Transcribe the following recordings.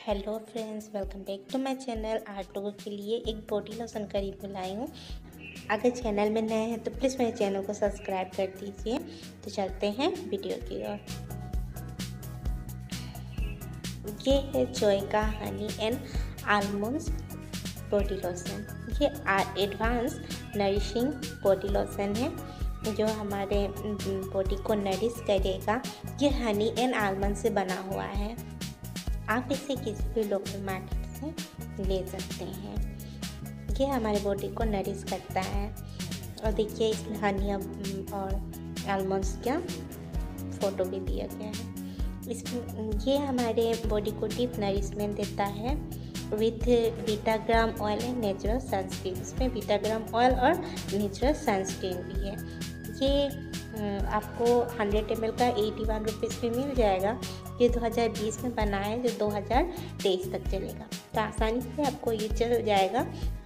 Hello friends, welcome back to my channel. आप लोगों के लिए एक बॉडी लोशन का रिव्यू लाई हूँ। अगर चैनल में नए हैं तो प्लीज़ मेरे चैनल को सब्सक्राइब कर दीजिए। तो चलते हैं वीडियो की ओर। ये है जॉय का honey and almonds body lotion. ये एडवांस नरिशिंग बॉडी लोशन है जो हमारे बॉडी को नरिश करेगा। ये हनी एंड आलमंड से बना हुआ है। आप इसे किसी भी लोकल मार्केट से ले सकते हैं। ये हमारे बॉडी को नरिश करता है। और देखिए इसमें हनी और आलमंड्स का फ़ोटो भी दिया गया है। इसमें ये हमारे बॉडी को डीप नरिशमेंट देता है विथ बीटाग्राम ऑयल एंड नेचुरल सनस्क्रीन। इसमें बीटाग्राम ऑयल और नेचुरल सनस्क्रीन भी है। ये आपको 100 ml का 81 रुपीज़ में मिल जाएगा। ये 2020 में बना है जो 2023 तक चलेगा। तो आसानी से आपको ये चल जाएगा।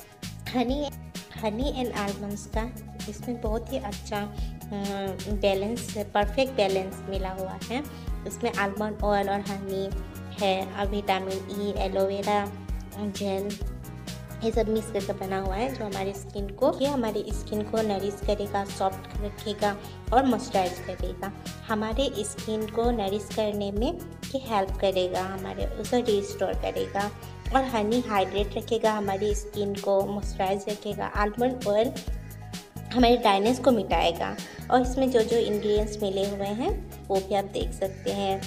हनी एंड आलमंड्स का इसमें बहुत ही अच्छा बैलेंस, परफेक्ट बैलेंस मिला हुआ है। इसमें आलमंड ऑयल और हनी है और विटामिन ई, एलोवेरा जेल, ये सब मिक्स करके बना हुआ है जो हमारी स्किन को नरिश करेगा, सॉफ्ट रखेगा और मॉइस्चराइज करेगा। हमारे स्किन को नरिश करने में ये हेल्प करेगा, हमारे उसे रिस्टोर करेगा। और हनी हाइड्रेट रखेगा हमारी स्किन को, मॉइस्चराइज रखेगा। आलमंड ऑयल हमारे ड्राइनेस को मिटाएगा। और इसमें जो जो इंग्रेडिएंट्स मिले हुए हैं वो भी आप देख सकते हैं।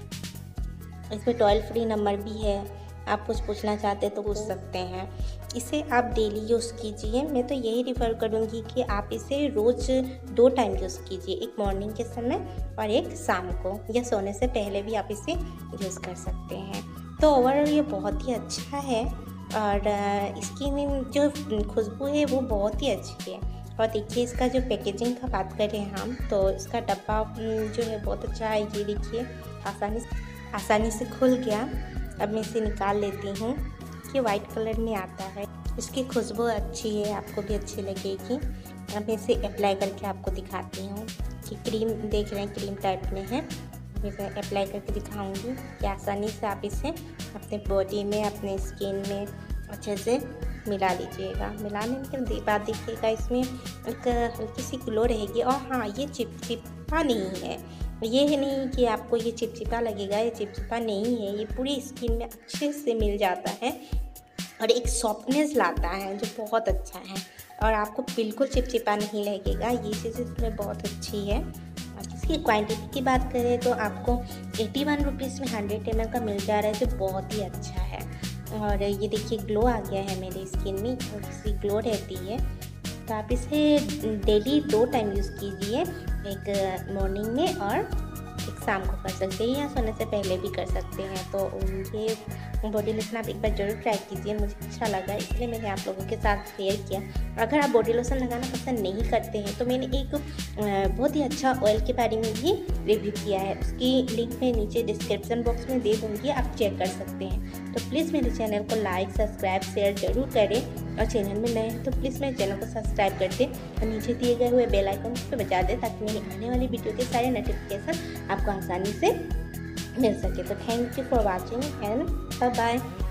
इसमें टॉयल फ्री नंबर भी है। आप कुछ पूछना चाहते हैं तो पूछ सकते हैं। इसे आप डेली यूज़ कीजिए। मैं तो यही रिफ़र करूँगी कि आप इसे रोज़ 2 टाइम यूज़ कीजिए, एक मॉर्निंग के समय और एक शाम को, या सोने से पहले भी आप इसे यूज़ कर सकते हैं। तो ओवरऑल ये बहुत ही अच्छा है और इसकी जो खुशबू है वो बहुत ही अच्छी है। और देखिए इसका जो पैकेजिंग का बात करें हम तो इसका डब्बा जो है बहुत अच्छा है। ये देखिए आसानी से खुल गया। अब मैं इसे निकाल लेती हूँ। ये वाइट कलर में आता है। इसकी खुशबू अच्छी है, आपको भी अच्छी लगेगी। अब मैं इसे अप्लाई करके आपको दिखाती हूँ कि क्रीम देख रहे हैं क्रीम टाइप में है। मैं अप्लाई करके दिखाऊंगी कि आसानी से आप इसे अपने बॉडी में, अपने स्किन में अच्छे से मिला लीजिएगा। मिलाने के बाद देखिएगा इसमें एक हल्की सी ग्लो रहेगी। और हाँ, ये चिपचिपा नहीं है। ये है नहीं कि आपको ये चिपचिपा लगेगा, ये चिपचिपा नहीं है। ये पूरी स्किन में अच्छे से मिल जाता है और एक सॉफ्टनेस लाता है जो बहुत अच्छा है। और आपको बिल्कुल चिपचिपा नहीं लगेगा। ये चीज़ इसमें बहुत अच्छी है। इसकी क्वांटिटी की बात करें तो आपको 81 रुपीज़ में 100 ml का मिल जा रहा है जो बहुत ही अच्छा है। और ये देखिए ग्लो आ गया है मेरी स्किन में, इसकी ग्लो रहती है। तो आप इसे डेली 2 टाइम यूज़ कीजिए, एक मॉर्निंग में और एक शाम को कर सकते हैं या सोने से पहले भी कर सकते हैं। तो ये बॉडी लोशन आप एक बार ज़रूर ट्राई कीजिए। मुझे अच्छा लगा इसलिए मैंने आप लोगों के साथ शेयर किया। अगर आप बॉडी लोशन लगाना पसंद नहीं करते हैं तो मैंने एक बहुत ही अच्छा ऑयल के बारे में भी रिव्यू किया है। उसकी लिंक मैं नीचे डिस्क्रिप्शन बॉक्स में दे दूँगी, आप चेक कर सकते हैं। तो प्लीज़ मेरे चैनल को लाइक, सब्सक्राइब, शेयर ज़रूर करें। और चैनल में नए हैं तो प्लीज़ मेरे चैनल को सब्सक्राइब कर दें और नीचे दिए गए हुए बेल आइकन पर बजा दें ताकि मेरी आने वाली वीडियो के सारे नोटिफिकेशन आपको आसानी से मिल सके। तो thank you for watching and bye bye.